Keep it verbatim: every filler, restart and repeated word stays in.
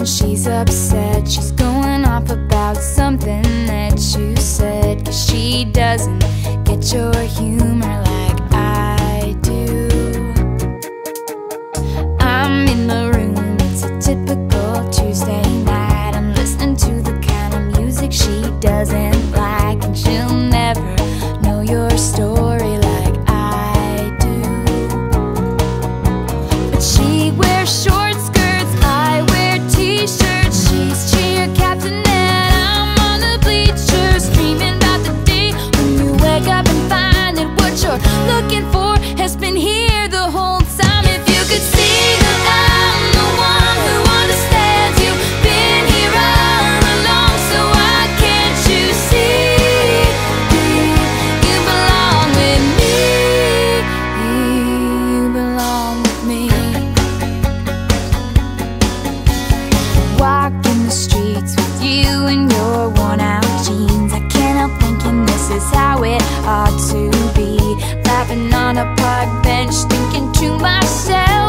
and she's upset. She's going off about something that you said, 'cause she doesn't get your humor like I do. I'm in the room, it's a typical Tuesday night. I'm listening to the kind of music she doesn't like, and she'll never know your story like I do. But she wears short skirts, I wear t-shirts. She's cheer captain and I'm on the bleachers, dreaming about the day when you wake up and find that what you're looking for has been here the whole time. If you could see that I'm the one who understands, you've been here all along, so why can't you see you belong with me? You belong with me. Walking the streets with you in your worn out jeans, I can't help thinking this is how it ought to be. Laughing on a park bench, thinking to myself,